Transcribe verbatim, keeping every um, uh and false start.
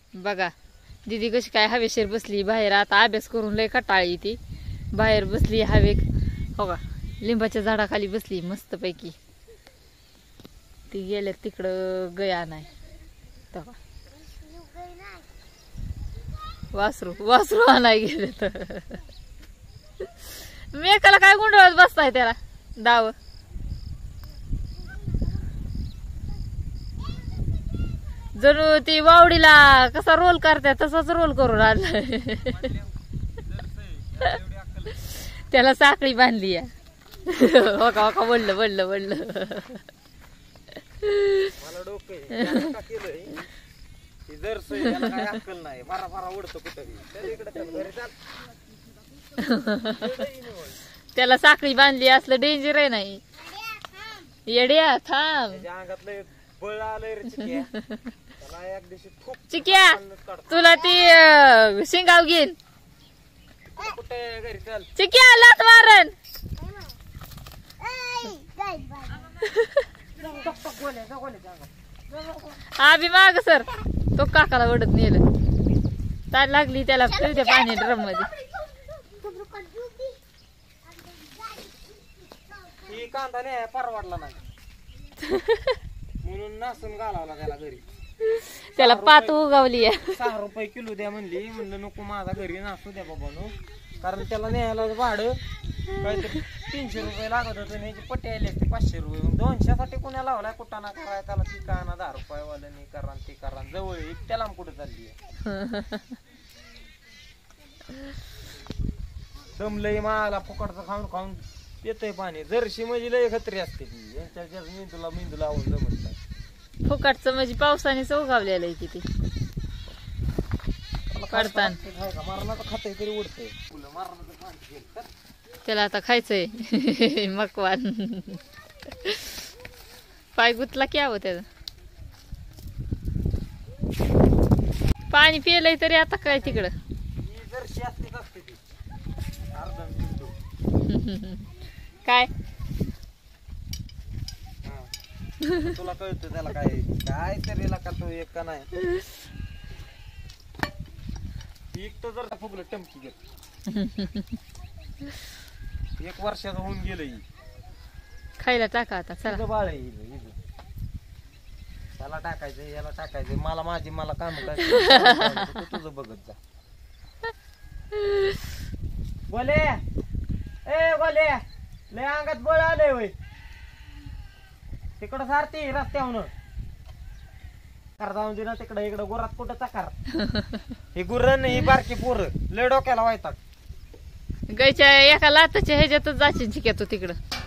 बघा दीदी कशी काय हवेशीर बसली बाहेर. आता अभ्यास करून लय कटाळी ती. बाहेर बसली हवे हो का लिंबाच्या झाडाखाली बसली मस्त पैकी. ती गेल्या तिकडं गया नाही तेव्हा वासरू वासरू आणाय गेले तर मी एकाला काय गुंडळत बसताय त्याला दाव. जणू ती वावडीला कसा रोल करते तसाच रोल करून आणलाय. त्याला साखळी बांधली या. हो का हो का बोललं बोललं बोललं मला डोकं का केलंय ही जर त्याला काय अक्कल नाही फारा फारा उडतो कुठेही तर इकडे चल घरी चाल. त्याला साखळी बांधली असलं डेंजर आहे नाही. येड्या थांब त्याच्या अंगातलं बळ आलंय रे चिक्या. त्याला एक दिवशी खूप चिक्या तुला ती शिंगाव घेईन. कुठे घरी चल चिक्या लात मारन. आभी माग सर तो काकाला ओढत नेलं. ताण लागली त्याला त्या पाणी ड्रम मध्ये. ही कांदा नाही परवडला नाही म्हणून नासून घालावला त्याला घरी. त्याला पात उगावली सहा रुपये किलो द्या म्हणली. म्हणलं नको माझा घरी नासू द्या बाबानो कारण त्याला न्यायला भाडं काहीतरी तीनशे रुपये लागत होतं. ह्याची पट्टी आली असते पाचशे रुपये. मग दोनशेसाठी कुण्या लावलाय कुठाना कराय त्याला ती काना दहा रुपये वाल्यानी करा ती करा जवळ त्याला कुठे चालली दमलंय मला फुकटचं खाऊन खाऊन येतंय पाणी. जर्शी म्हणजे लय खत्री असते ती यांच्या मेंदूला मेंदू लावून जमत नाही. फुकटचं म्हणजे पावसाने उगावलेलं आहे किती काढताना मारणाचं खातंय तरी उडतंय. मारणाचं पाणी त्याला आता खायचंय मकवान. पाय गुतला की हवं त्याचं. पाणी पिलंय तरी आता काय तिकडं जर्शी असतेच असते ती अर्धा काय तुला कळतं त्याला काय काय तरी का तो एक का नाही एक तर जर फुगलं टमकी घेत. एक वर्षाचं होऊन गेलं खायला टाका आता चला. बाळ त्याला टाकायचं याला टाकायचं मला माझी मला काम करायचं तुझं बघत जा. बोले ए बोले लय अंगात बळ आलंय वय तिकडं सारती रस्त्याहून कर जाऊन दे ना तिकडं. इकडं गुरात कुठं चकार ही गुर्र ही बारकी पोरं लय डोक्याला वायतात. गायच्या एका लाताच्या ह्याच्यातच जाशील शिक्या तू तिकडं.